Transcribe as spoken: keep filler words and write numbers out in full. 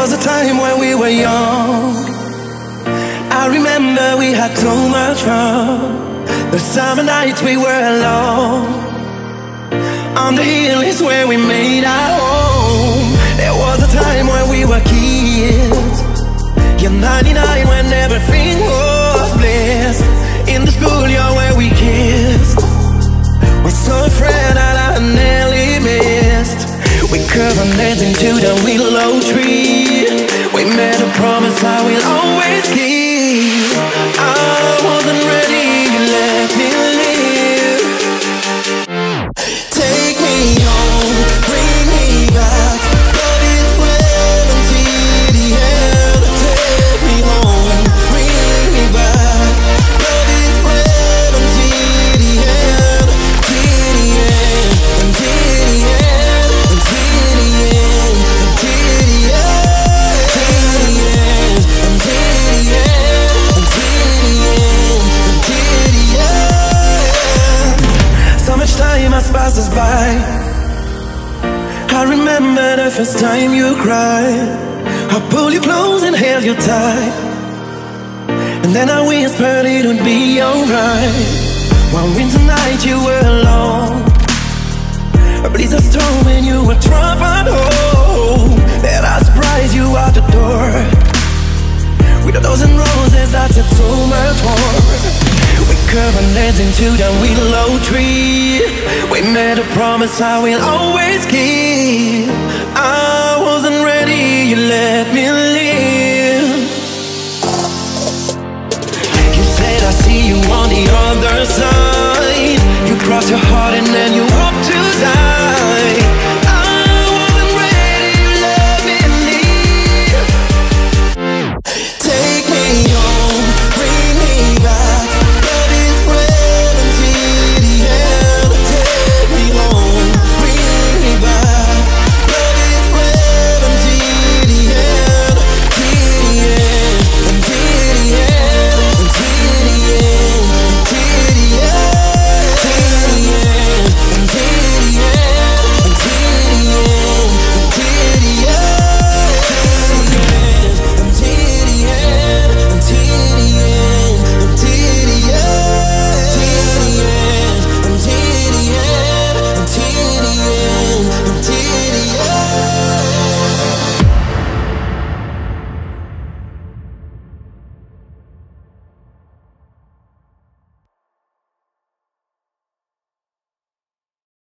was a time when we were young. I remember we had so much fun. The summer nights we were alone. On the hill is where we made our home. There was a time when we were kids. You're ninety-nine when everything was bliss. In the schoolyard where we kissed. We're so afraid that I nearly missed. We curved our heads into the willow tree. We made a promise I will always keep. I wasn't ready, you let me live. Take me home, bring me back. Love is well until the end. Take me home, bring me back. Love is well until the end. Till the end, until the end, until the end, until the end, till the end, until the end, until the end, until the end. So much time has passed us by. I remember the first time you cried. I pulled you close and held you tight, and then I whispered it would be alright. One winter night you were alone. A blizzard storm and you were trapped home. Then I surprised you at the door with a dozen roses that said so much more. We curved our heads into the willow tree. We made a promise I will always keep. I wasn't ready, you let me live. You said I see you on the other side. You crossed your heart and then you hoped to die.